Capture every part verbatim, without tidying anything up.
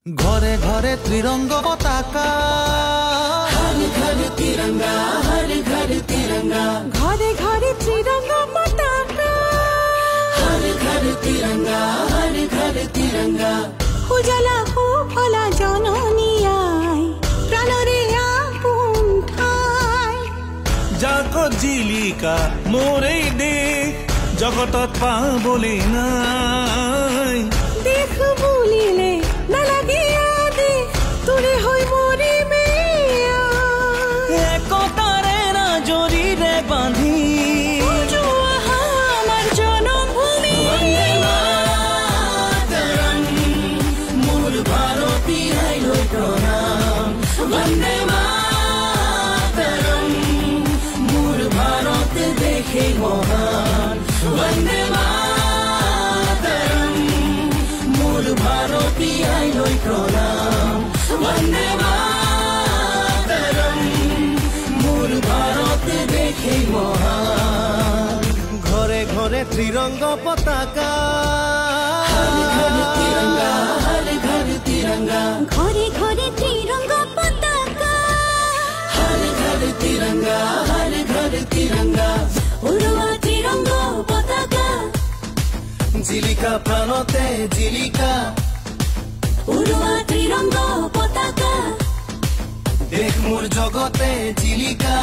घरे घरे त्रिरंग पताका, हर घर तिरंगा, हर घर तिरंगा, घरे घरे त्रिरंग पताका, हर घर तिरंगा, हर घर तिरंगा। उजाला हो भला जननी आई, प्राणरे आपुन ठाई। जाको जीलिका मोरे देश जगतत पाबले नाई। देख बुलिले नालागे आदे तुरे होई मोरी मेया। एकतारे ना जरिरे बांधी जो आहा आमार जन्मभूमि। वंदे मातरम, मोर भारती आइलो प्रणाम। वंदे मातरम, मोर भारत देखे महान। वंदे मातरम, मोर भारती आइलो प्रणाम। वंदे मातरम, मोर भारत देखे महान। घरे घरे त्रिरंग पताका, हर घर तिरंगा, हर घर तिरंगा, घरे घरे त्रिरंग पताका, हर घर तिरंगा, हर घर तिरंगा। उड़वा त्रिरंग पताका, जीलिका प्राणते जीलिका, उड़वा त्रिरंग पताका। देख मोर जगते जीलिका।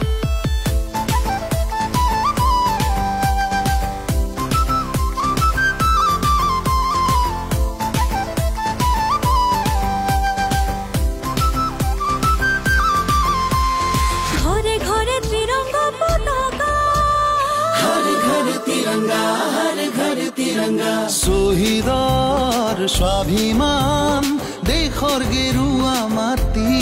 घरे घरे त्रिरंग पताका, हर घर तिरंगा, हर घर तिरंगा। शहीदर स्वाभिमान देशर गेरुआ माटी।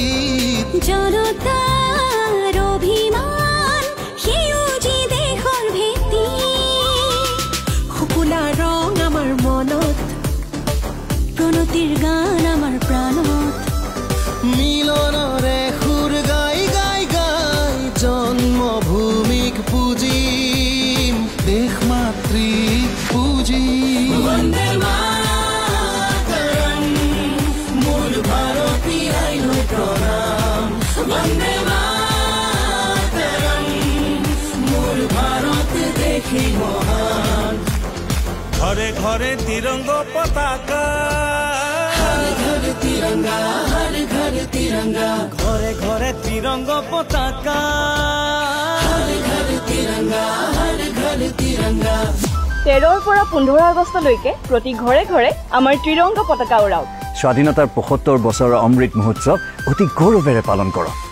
জনতার অভিমান সেউজী দেশৰ ভেটি। শুকুলা ৰং আমাৰ মনত, প্ৰণতিৰ গান আমাৰ প্ৰাণত। মিলনরে সুর গাই গাই গাই জন্মভূমিক পুজিম, দেশ মাতৃক পুজিম। वंदे मातरम, मोर भारती आइलो प्रणाम। वंदे मातरम, मोर भारत देखे महान। घरे घरे तिरंग पताका, हर घर तिरंगा, हर घर तिरंगा, घरे घरे तिरंग पताका। हर घर तिरंगा, हर घर तिरंगा। তেৰৰ পৰা পোন্ধৰ আগষ্টলৈকে প্ৰতি ঘৰে ঘৰে আমাৰ ত্ৰিৰংগ পতাকা উৰাওক। স্বাধীনতাৰ পঁয়সত্তৰ বছৰৰ অমৃত মহোৎসৱ অতি গৌৰৱেৰে পালন কৰক।